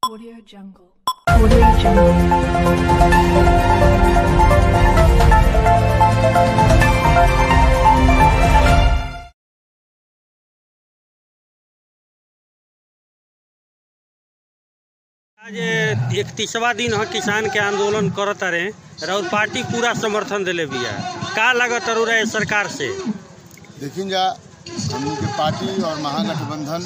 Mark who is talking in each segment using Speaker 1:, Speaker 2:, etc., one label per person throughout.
Speaker 1: Audio Jungle. Audio Jungle.
Speaker 2: आज 31वां दिन है किसान के आंदोलन करत रहे और पार्टी पूरा समर्थन दिले बिया। का लागत रहे सरकार से?
Speaker 3: देखिए जा हमनी के पार्टी और महागठबंधन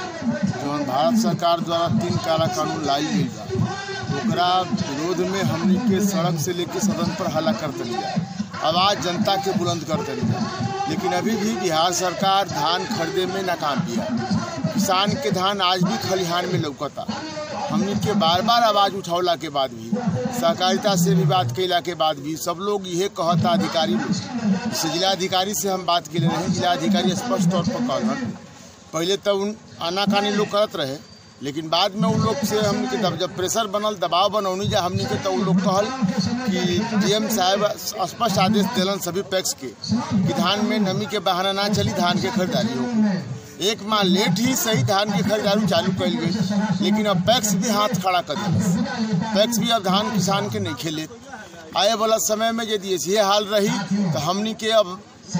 Speaker 3: जो भारत सरकार द्वारा 3 काला कानून लाई गई बा ओकरा विरोध में हमनी के सड़क से लेके सदन पर हल्ला करते लिया, आवाज़ जनता के बुलंद करते लिया। लेकिन अभी भी बिहार सरकार धान खरीदे में नाकाम बिया। किसान के धान आज भी खलिहान में लौकता। हमनी के बार बार आवाज़ उठौला के बाद भी, सहकारिता से भी बात कैला के बाद भी सब लोग ये कहता अधिकारी लोग, जैसे जिलाधिकारी से हम बात के रहे, जिलाधिकारी स्पष्ट तौर पर कहलन पहले तो आनाकानी लोग करत रहे, लेकिन बाद में उन लोग से हमने के जब प्रेशर बनल, दबाव बनौनी जा हमने के तो उन लोग कहल कि डीएम साहब स्पष्ट आदेश दिलन सभी पैक्स के कि धान में नमी के बहाना ना चली, धान के खरीदारी हो। 1 माह लेट ही सही धान की खरीदारी चालू कल गई, लेकिन अब पैक्स भी हाथ खड़ा कर दिया। पैक्स भी अब धान किसान के नहीं खेले। आए वाला समय में यदि ये हाल रही तो हमनी के अब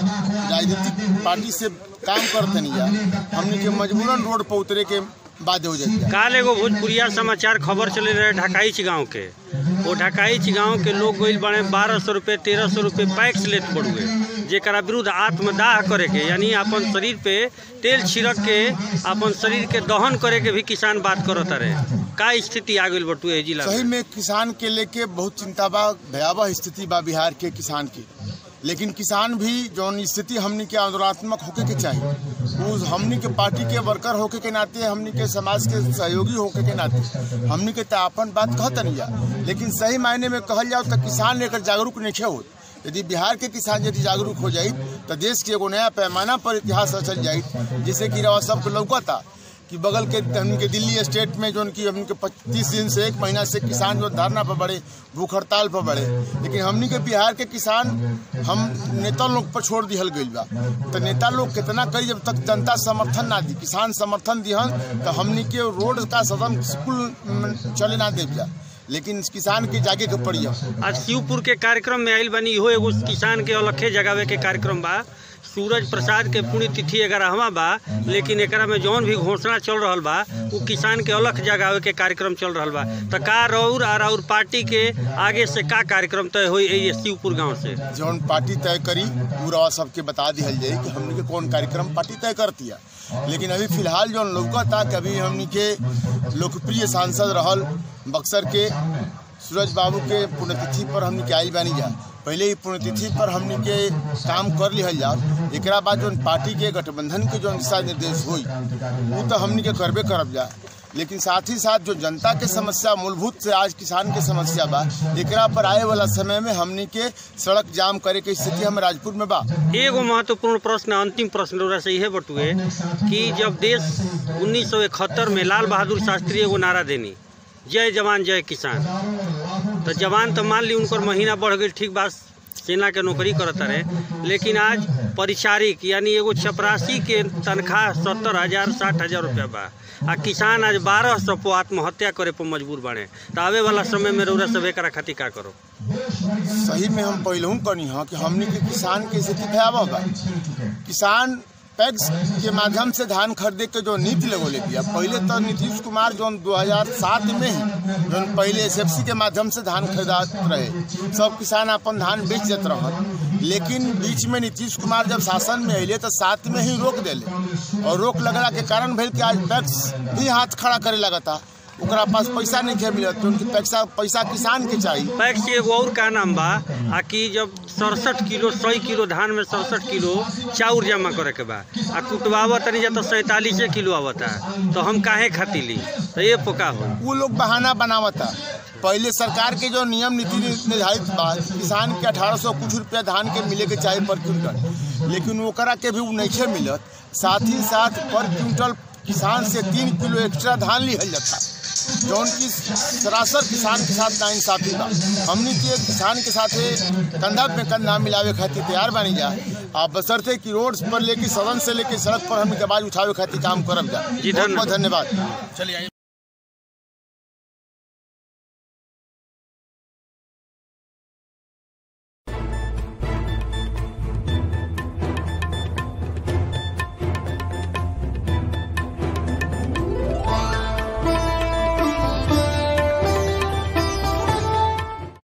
Speaker 3: राजनीतिक पार्टी से काम करते नहीं जा, हमनी के मजबूरन रोड पर उतरे के बाध्य हो जाए।
Speaker 2: काल एगो भोजपुरिया समाचार खबर चले रहे ढकाईच गाँव के, वो ढकाईच गाँव के लोग गई बड़े 1200 रुपये 1300 रुपये पैक्स लेत पड़ुए, जेकरा विरुद्ध आत्मदाह करे के यानी अपन शरीर पे तेल छिड़क के अपन शरीर के दहन करे के भी किसान बात करत रहे। का स्थिति आ गई बटुए जिला? सही में किसान के लेके बहुत चिंता बा, भयावह स्थिति बा बिहार के किसान की। लेकिन किसान भी जौन स्थिति हमनी के आंदोलनात्मक होके के चाहिए, वो हमनी के पार्टी के वर्कर होके के नाते, हमनी के समाज के सहयोगी होके के नाते हमनी के अपन बात कहते नहीं जा। लेकिन सही मायने में कहल जाओ तो किसान लेकर जागरूक नहीं हो। यदि बिहार के किसान यदि जागरूक हो जाए तो देश के एगो नया पैमाना पर इतिहास रचल जाए। जैसे कि रवा सबको लौकता कि बगल के हमके दिल्ली स्टेट में जो उनकी हमके 25 दिन से 1 महीना से किसान जो धरना पर बढ़े, भूख हड़ताल पर बढ़े, लेकिन हमनी के बिहार के किसान हम नेता लोग पर छोड़ दिहल गई बा। तो नेता लोग कितना करी, जब तक जनता समर्थन ना दी, किसान समर्थन दिहन तो हमनी के रोड का सदन स्कूल चले ना दे जा। लेकिन किसान के जागे के पड़ी। आज शिवपुर के कार्यक्रम में आयल बनी हो एगो किसान के अलखे जगावे के कार्यक्रम बा। सूरज प्रसाद के पुण्यतिथि 11वां बा, लेकिन एकरा में जौन भी घोषणा चल रहा बा वो किसान के अलख जगावे के कार्यक्रम चल रहा बा। तो का और पार्टी के आगे से का कार्यक्रम तय हो शिवपुर गांव से?
Speaker 3: जौन पार्टी तय करी पूरा सबके बता दिहल जाए कि हमने के कौन कार्यक्रम पार्टी तय करती है। लेकिन अभी फिलहाल जो लौकता कि अभी हमने के लोकप्रिय सांसद रहल बक्सर के सूरज बाबू के पुण्यतिथि पर हमने के आयल बानी जा। पहले ही पुण्यतिथि पर हमने के काम कर लिहल जाओ, एक बाद जो पार्टी के गठबंधन के जो दिशा निर्देश हुई वो तो हमने के करबे करब जा। लेकिन साथ ही साथ जो जनता के समस्या मूलभूत से आज किसान के समस्या बा, एकरा पर आए वाला समय में हमने के सड़क जाम करे के स्थिति हम राजपुर में बा।
Speaker 2: एगो महत्वपूर्ण प्रश्न, अंतिम प्रश्न से यह बटुए कि जब देश 1971 में लाल बहादुर शास्त्री एगो नारा देनी, जय जवान जय किसान, तो जवान तो मान ली उनकर महीना बढ़ गई, ठीक बात, सेना के नौकरी करत रहे, लेकिन आज परिचारिक यानी एगो चपरासी के तनख्वाह 70,000 60,000 रुपया बा, आ किसान आज 1200 पर आत्महत्या करे पर मजबूर बने। तो आवे वाला समय में रउरा सब एकरा खातिर का करो?
Speaker 3: सही में हम पहले कनी हाँ कि हमने के किसान की स्थिति भयावह बा। किसान पैक्स के माध्यम से धान खरीदे के जो नीति लगोले दिया, पहले तो नीतीश कुमार जो 2007 में ही जो पहले एसएफसी के माध्यम से धान खरीदात रहे, सब किसान अपन धान बेच देते रहे। लेकिन बीच में नीतीश कुमार जब शासन में अले तो 7 में ही रोक दिले, और रोक लगला के कारण भेल कि आज पैक्स भी हाथ खड़ा करे लगा था, उनका पास पैसा नहीं खे मिलत, तो उनके पैसा किसान के चाहिए।
Speaker 2: पैक्स एगो और का नाम बा आ कि जब 67 किलो 100 किलो धान में 67 किलो चाउर जमा करे के बा, आ कुटवावा तनी जा तो 47 किलो आवता, तो हम काहे खाती ली? तो ये पोका हो
Speaker 3: वो लोग बहाना बनावता। पहले सरकार के जो नियम नीति निर्धारित बा, किसान के 1800 कुछ रुपया धान के मिले के चाहिए पर क्विंटल, लेकिन ओकरा के भी वो नहीं मिलत। साथ ही साथ पर क्विंटल किसान से 3 किलो एक्स्ट्रा धान लिहल जाता, जौन की सरासर किसान के साथ नाइंसाफी बा। हमने के किसान के साथ कंधा में कंधा मिलावे खातिर तैयार बनी जा। आप बशर्ते कि रोड पर लेके सदन से लेके सड़क पर हमने आवाज उठावे खातिर काम करब जा। जी धन्यवाद। चलिए।